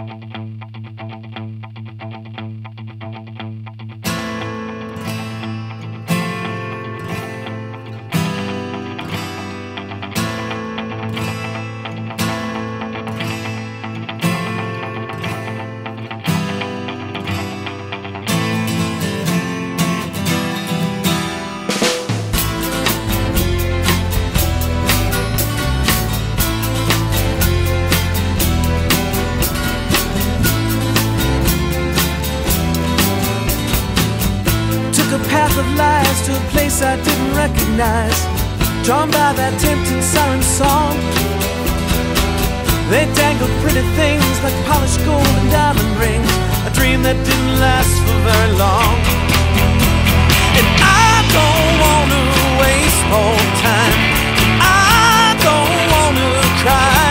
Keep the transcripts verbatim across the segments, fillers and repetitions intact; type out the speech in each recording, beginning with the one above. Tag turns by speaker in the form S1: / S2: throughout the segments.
S1: To a place I didn't recognize, drawn by that tempting siren song. They dangled pretty things like polished gold and diamond rings, a dream that didn't last for very long. And I don't wanna waste more time, I don't wanna cry.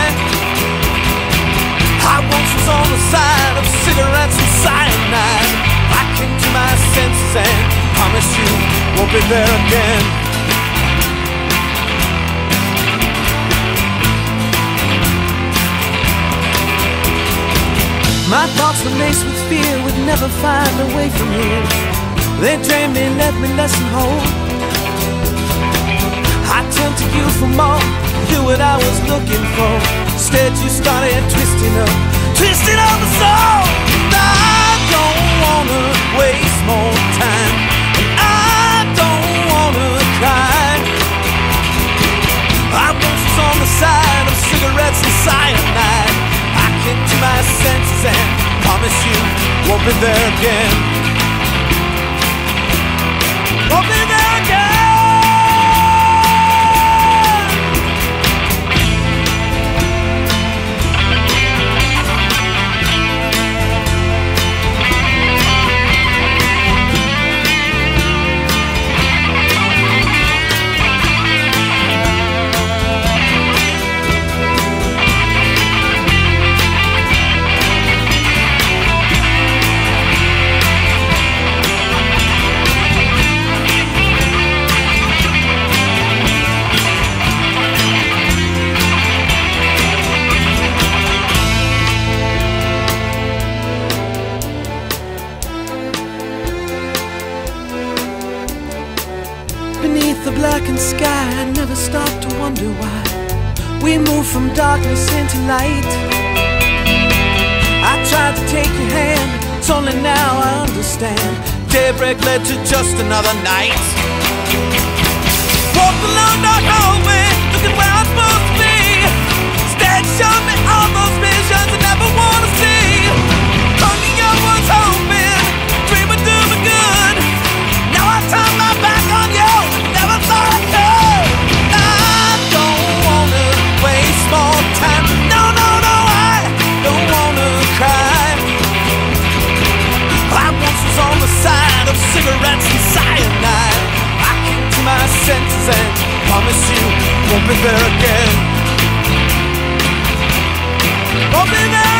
S1: I once was on the side of cigarettes and cyanide. I came to my senses and promise you won't be there again. My thoughts were laced with fear, would never find a way from here. They drained me, left me less than whole. I turned to you for more, you what I was looking for. Instead you started twisting up, twisting up the soul. And I don't wanna waste more time, I was on the side of cigarettes and cyanide. I came to my senses and promise you won't be there again. Won't be there again. Beneath the blackened sky, I never stopped to wonder why we moved from darkness into light. I tried to take your hand, it's only now I understand. Daybreak led to just another night. Walked along dark hallway, looking where I'm supposed to be. Instead showed me all those visions I never want to see. Longing I was hoping, dreaming doom and good. Now I turn my back on you, never thought I could. I don't wanna waste more time. No, no, no, I don't wanna cry. I once was on the side of cigarettes and cyanide. I came to my senses and promise you won't be there again. Won't be there.